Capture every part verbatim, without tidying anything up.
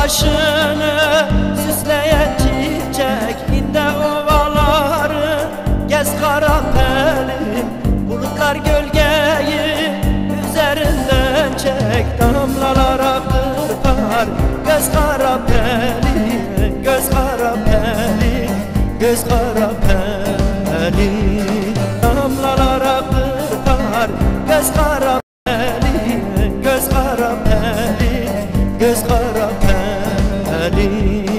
başını süsleyen çiçek, inde ovaları gez Karapel'in. Bulutlar gölgeyi üzerinden çek, damlalara kırpar göz Karapel'in, göz Karapel'in, göz Karapel'in. Damlalara kırpar göz Karapel'in, göz Karapel'in, göz Karapel'in.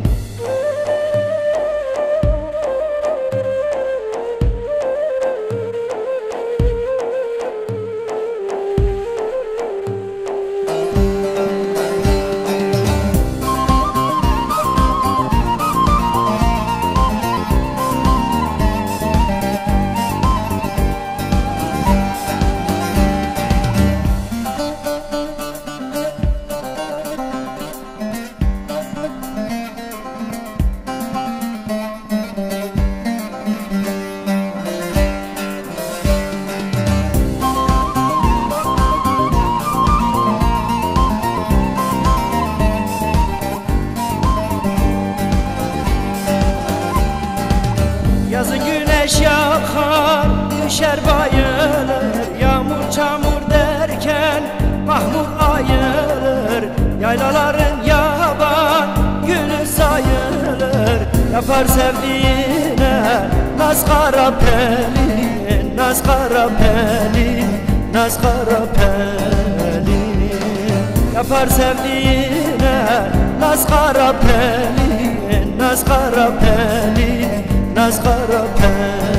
Yazın güneş yakar, düşer bayılır, yağmur çamur derken mahmur ayılır. Yaylaların yaban gülü sayılır, yapar sevdiğine naz Karapel'in, naz Karapel'in, naz Karapel'in. Yapar sevdiğine naz Karapel'in, naz Karapel'in, naz Karapel'in.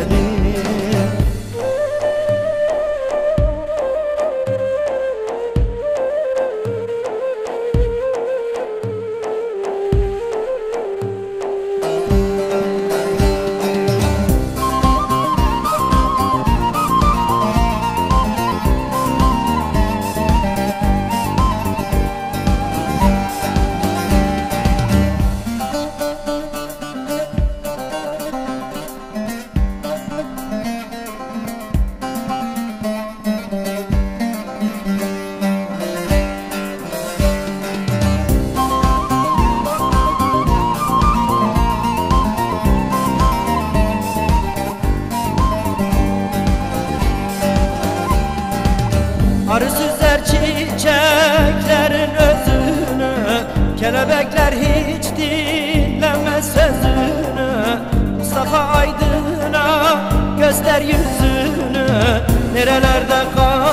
Arı süzer çiçeklerin özünü, kelebekler hiç dinlemez sözünü. Mustafa Aydın'a göster yüzünü, nerelerde kal